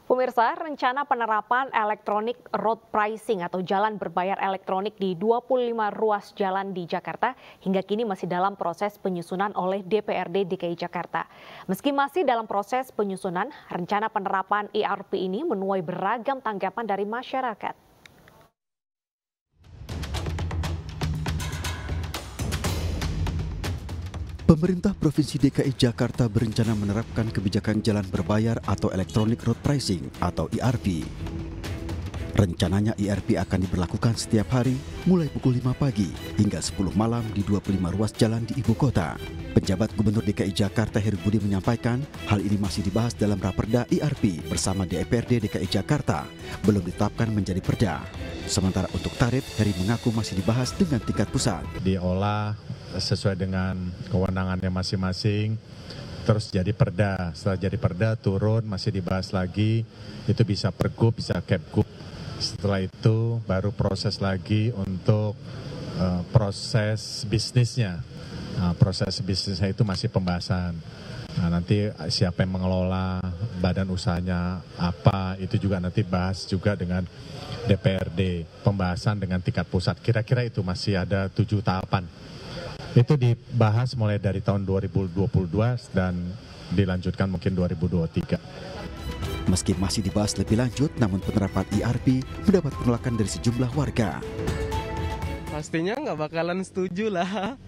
Pemirsa, rencana penerapan elektronik road pricing atau jalan berbayar elektronik di 25 ruas jalan di Jakarta hingga kini masih dalam proses penyusunan oleh DPRD DKI Jakarta. Meski masih dalam proses penyusunan, rencana penerapan ERP ini menuai beragam tanggapan dari masyarakat. Pemerintah Provinsi DKI Jakarta berencana menerapkan kebijakan jalan berbayar atau Electronic Road Pricing atau ERP. Rencananya ERP akan diberlakukan setiap hari mulai pukul 5 pagi hingga 10 malam di 25 ruas jalan di ibu kota. Penjabat Gubernur DKI Jakarta Heru Budi menyampaikan hal ini masih dibahas dalam Raperda ERP bersama DPRD DKI Jakarta, belum ditetapkan menjadi perda. Sementara untuk tarif, Heri mengaku masih dibahas dengan tingkat pusat. Diolah sesuai dengan kewenangannya masing-masing, terus jadi perda. Setelah jadi perda turun, masih dibahas lagi, itu bisa pergub, bisa kepgub. Setelah itu baru proses lagi untuk proses bisnisnya. Nah, proses bisnisnya itu masih pembahasan. Nah, nanti siapa yang mengelola, badan usahanya apa, itu juga nanti bahas juga dengan DPRD, pembahasan dengan tingkat pusat. Kira-kira itu masih ada 7 tahapan. Itu dibahas mulai dari tahun 2022 dan dilanjutkan mungkin 2023. Meski masih dibahas lebih lanjut, namun penerapan ERP mendapat penolakan dari sejumlah warga. Pastinya nggak bakalan setuju lah.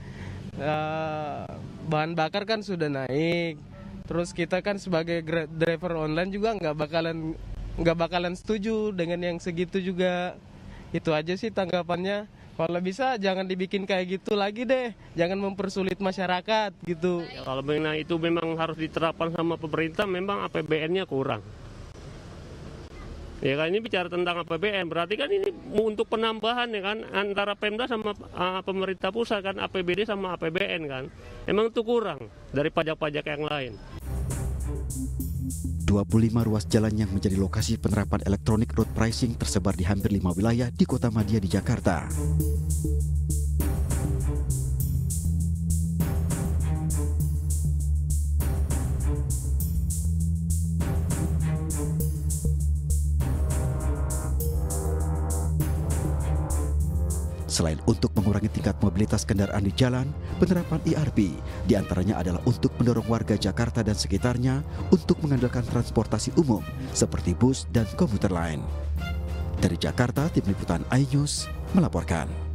Bahan bakar kan sudah naik. Terus kita kan sebagai driver online juga nggak bakalan setuju dengan yang segitu juga. Itu aja sih tanggapannya. Kalau bisa jangan dibikin kayak gitu lagi deh. Jangan mempersulit masyarakat gitu. Ya, kalau itu memang harus diterapkan sama pemerintah, memang APBN-nya kurang. Ya kan ini bicara tentang APBN, berarti kan ini untuk penambahan ya kan antara Pemda sama pemerintah pusat kan, APBD sama APBN kan. Emang itu kurang dari pajak-pajak yang lain. 25 ruas jalan yang menjadi lokasi penerapan Electronic Road Pricing tersebar di hampir 5 wilayah di Kota Madia di Jakarta. Selain untuk mengurangi tingkat mobilitas kendaraan di jalan, penerapan ERP diantaranya adalah untuk mendorong warga Jakarta dan sekitarnya untuk mengandalkan transportasi umum seperti bus dan komuter lain. Dari Jakarta, Tim Liputan iNews melaporkan.